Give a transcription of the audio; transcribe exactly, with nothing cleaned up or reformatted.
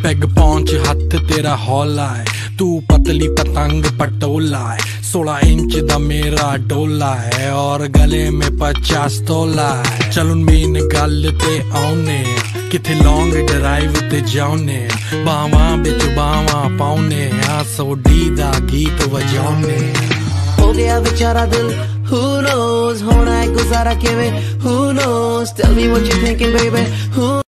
Peg पहुंच हथ तेरा हौला है, तू पतली पतंग पटोला है। सोलह इंच दा मेरा डोला है और गले में पचास तोला है। चल मेन गल ते आउने किथे लॉन्ग ड्राइव ते जाउने, बावां बिच बावां पाउने आ, सोडी दा गीत वजाउने। हो गया बेचारा दिल, who knows होना है गुजारा किवें, who knows, tell me what you thinking baby, who